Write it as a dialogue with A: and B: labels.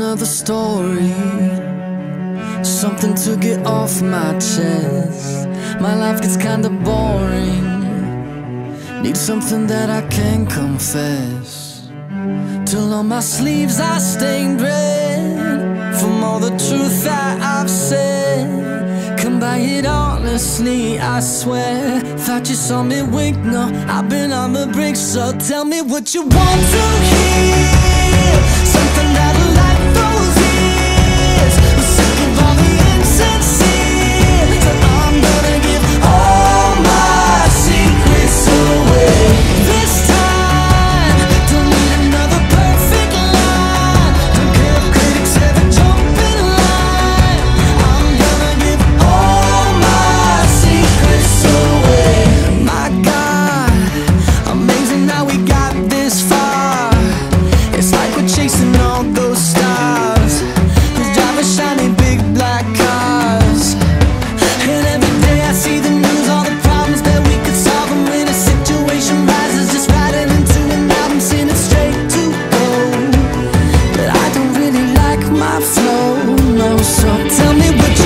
A: another story, something to get off my chest. My life gets kinda boring, need something that I can confess. Till on my sleeves I stained red from all the truth that I've said. Come by it honestly, I swear. Thought you saw me wink, no, I've been on the brink. So tell me what you want to hear, something that'll light those ears. I'm sick of all the insincere, so I'm gonna give all my secrets away. This time, don't need another perfect line. Don't care if critics ever jump in line. I'm gonna give all my secrets away. My God, amazing how we got this far. It's like we're chasing all those stars who drive a shiny big black cars. And every day I see the news, all the problems that we could solve. And when a situation rises, just writing into an album, sing it straight to gold. But I don't really like my flow, no. So tell me what